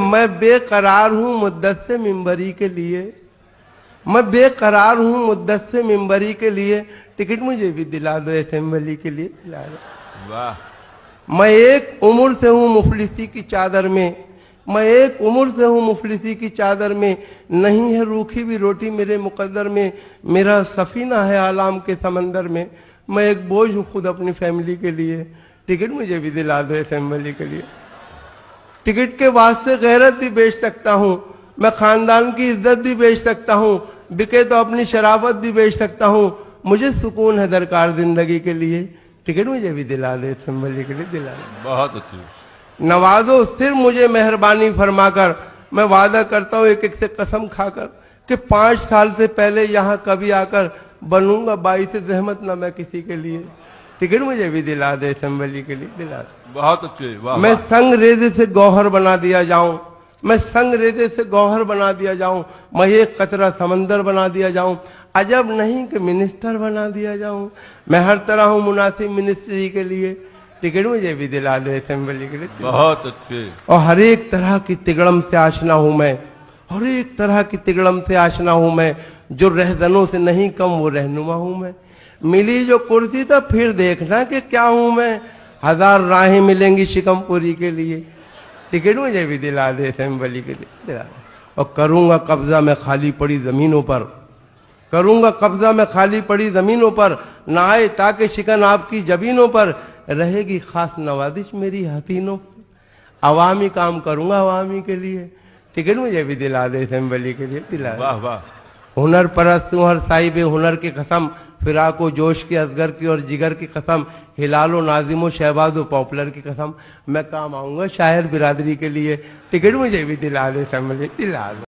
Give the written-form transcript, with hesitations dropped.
मैं बेकरार हूं मुद्दत से मिंबरी के लिए, मैं बेकरार हूं मुद्दत से मिंबरी के लिए, टिकट मुझे भी दिला दो असेंबली के लिए, दिला दो। वाह। मैं एक उम्र से हूं मुफलिसी की चादर में, मैं एक उम्र से हूं मुफलिसी की चादर में, नहीं है रूखी भी रोटी मेरे मुकद्दर में, मेरा सफीना है आलाम के समंदर में, मैं एक बोझ हूं खुद अपनी फैमिली के लिए, टिकट मुझे भी दिला दो असेंबली के लिए। टिकट के वास्ते गैरत भी बेच सकता हूं, मैं खानदान की इज्जत भी बेच सकता हूं, बिके तो अपनी शराफत भी बेच सकता हूं, मुझे सुकून है दरकार जिंदगी के लिए, टिकट मुझे भी दिला दे असेंबली के लिए, दिला दे। बहुत अच्छी। नवाजो सिर्फ मुझे मेहरबानी फरमाकर, मैं वादा करता हूं एक एक से कसम खाकर कि 5 साल से पहले यहाँ कभी आकर बनूंगा बाई से जहमत ना मैं किसी के लिए, टिकट मुझे भी दिला दे असेंबली के लिए, दिला दे। बहुत अच्छे। वाह। मैं संग रेजे से गौहर बना दिया जाऊं, मैं संग रेजे से गौहर बना दिया जाऊं, मैं एक कतरा समंदर बना दिया जाऊं, अजब नहीं कि मिनिस्टर बना दिया जाऊं, मैं हर तरह हूं मुनासिब मिनिस्ट्री के लिए, टिकट मुझे भी दिला दे असेंबली के लिए। बहुत अच्छे। और हर एक तरह की तिगड़म से आशना हूं मैं, हर एक तरह की तिगड़म से आशना हूं मैं, जो रहजनों से नहीं कम वो रहनुमा हूं मैं, मिली जो कुर्सी तो फिर देखना कि क्या हूं मैं, 1000 राहें मिलेंगी शिकमपुरी के लिए, टिकट मुझे भी दिला दे असेंबली के लिए, दिला दे। और करूंगा कब्जा मैं खाली पड़ी जमीनों पर, करूंगा कब्जा मैं खाली पड़ी जमीनों पर, ना आए ताकि शिकन आपकी जबीनों पर, रहेगी खास नवाजिश मेरी हसीनों पर, अवामी काम करूंगा अवामी के लिए, टिकट मुझे भी दिला दे असेंबली के लिए, दिला दे। वाह वाह। हुनर परस्त हूं हर साहिब हुनर की कसम, फिराको जोश की असगर की और जिगर की कसम, हिलालो नाजिमो शहबाजो पॉपुलर की कसम, मैं काम आऊंगा शायर बिरादरी के लिए, टिकट मुझे भी दिला दे असेंबली, दिला दे।